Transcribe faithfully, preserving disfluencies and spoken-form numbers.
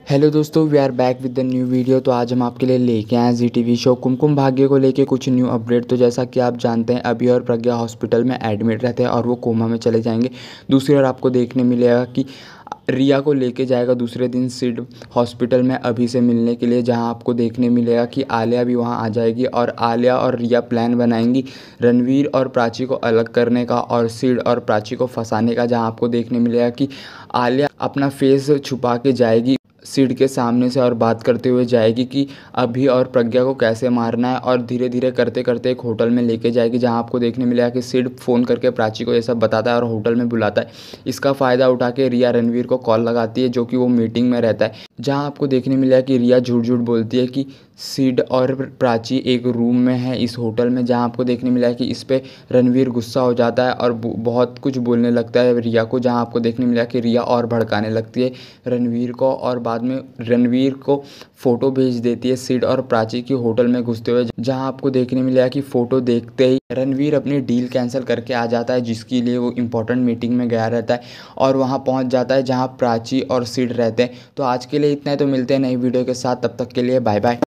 Hello दोस्तों, we are back with the new video. तो आज हम आपके लिए लेके आए हैं जी टीवी शो कुमकुम भाग्य को लेके कुछ न्यू अपडेट। तो जैसा कि आप जानते हैं, अभी और प्रज्ञा हॉस्पिटल में एडमिट रहते हैं और वो कोमा में चले जाएंगे। दूसरी ओर आपको देखने मिलेगा कि रिया को लेके जाएगा दूसरे दिन सिड हॉस्पिटल में अभी से मिलने के लिए, जहां आपको देखने मिलेगा कि आलिया भी वहां आ जाएगी और आलिया और रिया प्लान बनाएंगी रणवीर और प्राची को अलग करने का और सिड और प्राची को फंसाने का। जहां आपको देखने मिलेगा कि आलिया अपना फेस छुपा के जाएगी सिड के सामने से और बात करते हुए जाएगी कि अभी और प्रज्ञा को कैसे मारना है, और धीरे धीरे करते करते एक होटल में लेके जाएगी, जहां आपको देखने मिलेगा कि सिड फ़ोन करके प्राची को ये सब बताता है और होटल में बुलाता है। इसका फ़ायदा उठा के रिया रणवीर को कॉल लगाती है, जो कि वो मीटिंग में रहता है। जहां आपको देखने मिलेगा कि रिया झूठ झूठ बोलती है कि सिड और प्राची एक रूम में है इस होटल में। जहां आपको देखने मिला है कि इस पे रणवीर गुस्सा हो जाता है और बहुत कुछ बोलने लगता है रिया को। जहां आपको देखने मिला कि रिया और भड़काने लगती है रणवीर को, और बाद में रणवीर को फ़ोटो भेज देती है सिड और प्राची की होटल में घुसते हुए। जहां आपको देखने मिला कि फ़ोटो देखते ही रणवीर अपनी डील कैंसिल करके आ जाता है, जिसके लिए वो इंपॉर्टेंट मीटिंग में गया रहता है, और वहां पहुंच जाता है जहां प्राची और सिड रहते हैं। तो आज के लिए इतना है, तो मिलते हैं नई वीडियो के साथ। तब तक के लिए बाय बाय।